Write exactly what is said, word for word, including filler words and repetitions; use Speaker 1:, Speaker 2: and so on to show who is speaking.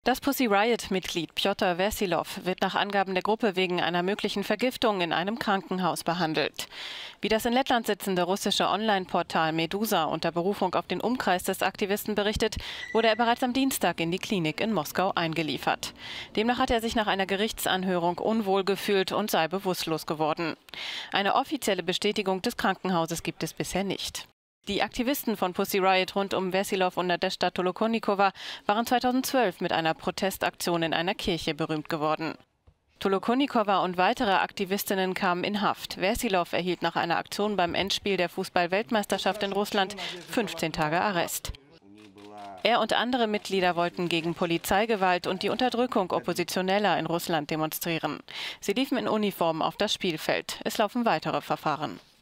Speaker 1: Das Pussy Riot-Mitglied Pjotr Verssilov wird nach Angaben der Gruppe wegen einer möglichen Vergiftung in einem Krankenhaus behandelt. Wie das in Lettland sitzende russische Online-Portal Medusa unter Berufung auf den Umkreis des Aktivisten berichtet, wurde er bereits am Dienstag in die Klinik in Moskau eingeliefert. Demnach hat er sich nach einer Gerichtsanhörung unwohl gefühlt und sei bewusstlos geworden. Eine offizielle Bestätigung des Krankenhauses gibt es bisher nicht. Die Aktivisten von Pussy Riot rund um Verssilov und Nadezhda Tolokonnikova waren zweitausendzwölf mit einer Protestaktion in einer Kirche berühmt geworden. Tolokonnikova und weitere Aktivistinnen kamen in Haft. Verssilov erhielt nach einer Aktion beim Endspiel der Fußball-Weltmeisterschaft in Russland fünfzehn Tage Arrest. Er und andere Mitglieder wollten gegen Polizeigewalt und die Unterdrückung Oppositioneller in Russland demonstrieren. Sie liefen in Uniform auf das Spielfeld. Es laufen weitere Verfahren.